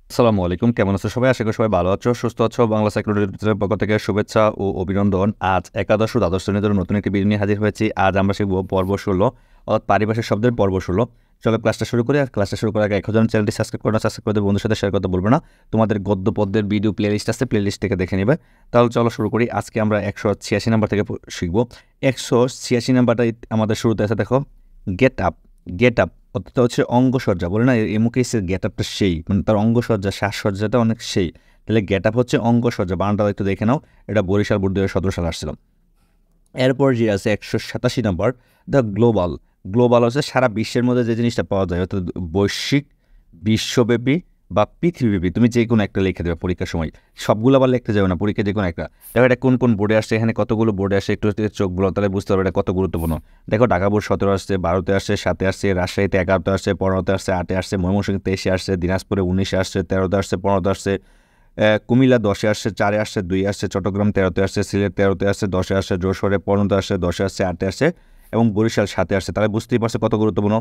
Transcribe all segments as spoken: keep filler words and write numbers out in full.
আসসালামু আলাইকুম। কেমন আছো সবাই? আশা করি সবাই ভালো আছো, সুস্থ আছো। বাংলা সাইক্লোলজির পক্ষ থেকে শুভেচ্ছা ও অভিনন্দন। আজ একাদশ ও দ্বাদশ শ্রেণীর জন্য নতুন একটি ভিডিও নিয়ে হাজির হয়েছি। আজ আমরা শিখব পর্ব ষোলো অর্থাৎ পারিভাষিক শব্দের পর্ব ষোলো। চলো ক্লাসটা শুরু করি। আর ক্লাসটা শুরু করার আগে এখন চ্যানেলটি সাবস্ক্রাইব করে না, সাবস্ক্রাইব করে বন্ধুর সাথে শেয়ার করতে বলবে না। তোমাদের গদ্য পদ্যের ভিডিও প্লে লিস্ট আছে, প্লে লিস্ট থেকে দেখে নেবে। তাহলে চলো শুরু করি। আজকে আমরা একশো ছিয়াশি নাম্বার থেকে শিখব। একশো ছিয়াশি নাম্বারটা আমাদের শুরুতে আছে, দেখো গেট আপ। গেট আপ অর্থাৎ হচ্ছে অঙ্গসজ্জা, বলে না এমুকে গেট আপটা সেই, মানে তার অঙ্গসজ্জা সাজসজ্জাটা অনেক সেই। তাহলে গেট আপ হচ্ছে অঙ্গসজ্জা। বানানটা একটু দেখে নাও, এটা বরিশাল বোর্ড দুই হাজার সতেরো সালে আসছিল। এরপর যে আছে একশো সাতাশি নম্বর, দ্য গ্লোবাল। গ্লোবাল হচ্ছে সারা বিশ্বের মধ্যে যে জিনিসটা পাওয়া যায়, অর্থাৎ বৈশ্বিক, বিশ্বব্যাপী বা পৃথিবীব্যাপী। তুমি যে কোনো একটা লিখে দেবে পরীক্ষার সময়, সবগুলো আবার লিখতে যাবে না, পরীক্ষা যে কোনো একটা। দেখো এটা কোন কোন বোর্ডে আসছে, এখানে কতগুলো বোর্ডে আসে, একটু চোখ বলো, তাহলে বুঝতে পারবে এটা কত গুরুত্বপূর্ণ। দেখো ঢাকা বোর্ড সতেরো আসছে, বারোতে আসছে, সাতে আসছে, রাজশাহীতে এগারোতে আসছে, পনেরোতে আসছে, আটে আসছে, ময়মনসিংহে তেইশে আসছে, দিনাজপুরে উনিশে আসছে, তেরোতে আসছে, পনেরোতে আসছে, কুমিল্লা দশে আসছে, চারে আসছে, দুই আসছে, চট্টগ্রাম তেরোতে আসছে, সিলেট তেরোতে আসছে, দশে আসছে, যশোরে পনেরোতে আসছে, দশে আসছে, আটে আসছে এবং বরিশাল সাতে আসছে। তাহলে বুঝতেই পারছে কত গুরুত্বপূর্ণ।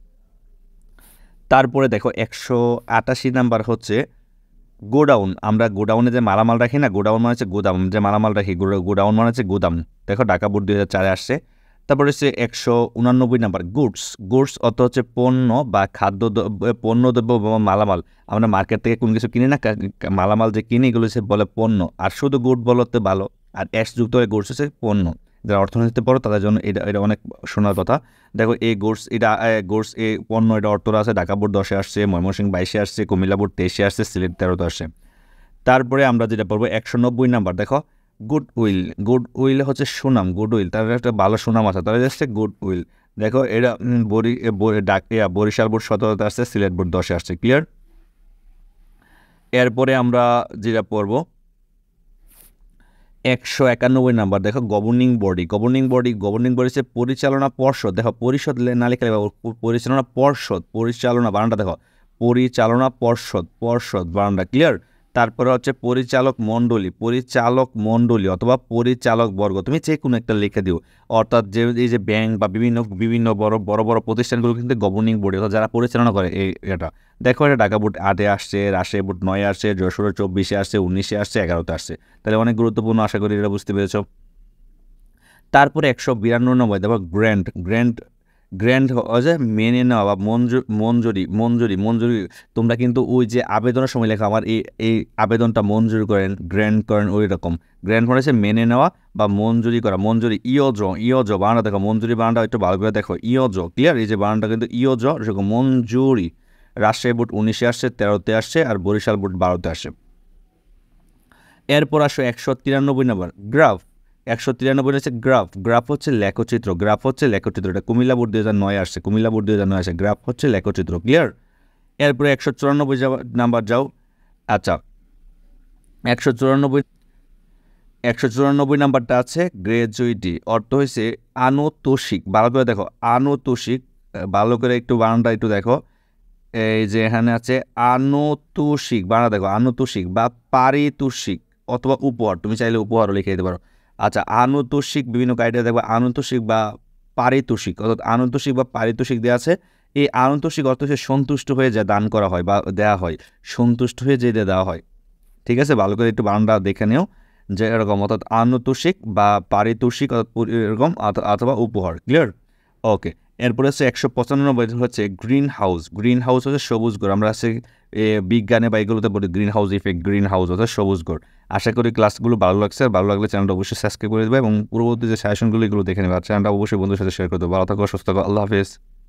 তারপরে দেখো একশো আটাশি নাম্বার হচ্ছে গোডাউন। আমরা গোডাউনে যে মালামাল রাখি না, গোডাউন মানে হচ্ছে গোদাম, যে মালামাল রাখি, গোডাউন মানে হচ্ছে গোদাম। দেখো ঢাকা বোর্ড দুই হাজার চারে আসছে। তারপরে হচ্ছে একশো উনানব্বই নাম্বার গুডস। গুডস অর্থ হচ্ছে পণ্য বা খাদ্য, পণ্য দ্রব্য বা মালামাল। আমরা মার্কেট থেকে কোন কিছু কিনি না, মালামাল যে কিনি এগুলো হচ্ছে বলে পণ্য। আর শুধু গুড বলতে ভালো, আর এস যুক্ত হয়ে গুডস হচ্ছে পণ্য। যারা অর্থনীতিতে পড়ো তাদের জন্য এটা এটা অনেক শোনার কথা। দেখো এই গুডস, এটা গুডস এ পণ্য, এটা অর্থরা আছে। ঢাকা বোর্ড দশে আসছে, ময়মনসিংহ বাইশে আসছে, কুমিল্লা বোর্ড তেইশে আসছে, সিলেট তেরোতে আসছে। তারপরে আমরা যেটা পড়বো একশো নব্বই নাম্বার, দেখো গুড উইল। গুড উইল হচ্ছে সুনাম, গুড উইল, তার একটা ভালো সুনাম আছে, তাহলে যাচ্ছে গুড উইল। দেখো এটা বরি ডাক বরিশাল বোর্ড সতেরোতে আসছে, সিলেট বোর্ড দশে আসছে। ক্লিয়ার? এরপরে আমরা যেটা পড়বো একশো একানব্বই নাম্বার, দেখো governing body. Governing body governing body হচ্ছে পরিচালনা পর্ষদ। দেখো পরিষদ না লিখলে, পরিচালনা পর্ষদ, পরিচালনা বানানটা দেখো, পরিচালনা পর্ষদ, পর্ষদ বানানটা। ক্লিয়ার? তারপরে হচ্ছে পরিচালক মণ্ডলী, পরিচালক মণ্ডলী অথবা পরিচালক বর্গ, তুমি যে কোনো একটা লিখে দিও। অর্থাৎ যে এই যে ব্যাংক বা বিভিন্ন বিভিন্ন বড় বড় বড় প্রতিষ্ঠানগুলো কিন্তু গভর্নিং বডি, অর্থাৎ যারা পরিচালনা করে এই এটা। দেখো এটা ঢাকা বোর্ড আটে আসছে, রাজশাহী বোর্ড নয়ে আসছে, যশোরে চব্বিশে আসছে, উনিশে আসছে, এগারোতে আসছে। তাহলে অনেক গুরুত্বপূর্ণ, আশা করি এটা বুঝতে পেরেছ। তারপরে একশো বিরানব্বই নম্বর, দেখো গ্র্যান্ড। গ্র্যান্ড গ্র্যান্ড যে মেনে নেওয়া বা মঞ্জুর মঞ্জুরি মঞ্জুরি মঞ্জুরি। তোমরা কিন্তু ওই যে আবেদনের সময় লেখা, আমার এই এই আবেদনটা মঞ্জুর করেন, গ্র্যান্ড করেন, ওই রকম। গ্র্যান্ড মানে হচ্ছে মেনে নেওয়া বা মঞ্জুরি করা। মঞ্জুরি ইয়জ, ইয়জ বানানটা দেখো, মঞ্জুরি বানানটা একটু ভালো করে দেখো, ইয়জ। ক্লিয়ার? এই যে বানানটা কিন্তু ইয়জ, সেরকম মঞ্জুরি। রাজশাহী বোর্ড উনিশে আসছে, তেরোতে আসছে, আর বরিশাল বোর্ড বারোতে আসে। এরপর আসো একশো তিরানব্বই নম্বর, গ্রাফ। একশো তিরানব্বই হচ্ছে গ্রাফ। গ্রাফ হচ্ছে লেখচিত্র, গ্রাফ হচ্ছে লেখচিত্র। এটা কুমিল্লা বোর্ড দুই হাজার নয় আসছে, কুমিল্লা বোর্ড দুই হাজার নয় আসে। গ্রাফ হচ্ছে লেখচিত্র। ক্লিয়ার? এরপরে একশো চুরানব্বই নাম্বার যাও। আচ্ছা, একশো চুরানব্বই একশো চুরানব্বই নাম্বারটা আছে গ্র্যাজুইটি। অর্থ হয়েছে আনুতোষিক। ভালো করে দেখো, আনুতোষিক, ভালো করে একটু বানানটা একটু দেখো। এই যে এখানে আছে আনুতোষিক, বানা দেখো, আনুতোষিক বা পারিতোষিক অথবা উপহার, তুমি চাইলে উপহারও লিখে দিতে পারো। আচ্ছা, আনুতোষিক বিভিন্ন ক্রাইটেরিয়া দেখবো, আনুতোষিক বা পারিতোষিক, অর্থাৎ আনুতোষিক বা পারিতোষিক দেওয়া আছে। এই আনুতোষিক অর্থ হচ্ছে সন্তুষ্ট হয়ে যা দান করা হয় বা দেওয়া হয়, সন্তুষ্ট হয়ে যে দেওয়া হয়। ঠিক আছে? ভালো করে একটু বানানটা দেখে নিও যে এরকম, অর্থাৎ আনুতোষিক বা পারিতোষিক এরকম অথবা উপহার। ক্লিয়ার? ওকে। এরপরে হচ্ছে একশো পঁচানব্বই হচ্ছে গ্রিন হাউস। গ্রিন হাউস হচ্ছে সবুজ ঘর। আমরা আছে বিজ্ঞানে বা এগুলোতে বলি greenhouse effect, greenhouse অর্থাৎ সবুজ ঘর। আশা করি ক্লাসগুলো ভালো লাগছে। ভালো লাগলে চ্যানেলটা অবশ্যই সাবস্ক্রাইব করে দেবে এবং পূর্ববর্তী যে সাজেশনগুলো এগুলো দেখে নেবে। আর চ্যানেলটা অবশ্যই বন্ধুদের সাথে শেয়ার করে দেবো। ভালো থাকো, সুস্থ থাকো, আল্লাহ হাফেজ।